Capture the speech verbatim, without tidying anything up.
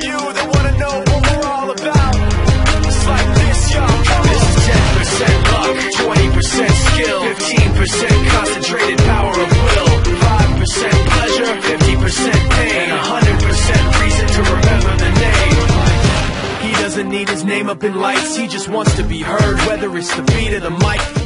few that wanna know what we're all about. It's like this, y'all. This is ten percent luck, twenty percent skill, fifteen percent concentrated power of will, five percent pleasure, fifty percent pain, and one hundred percent reason to remember the name. He doesn't need his name up in lights, he just wants to be heard. Whether it's the beat of the mic,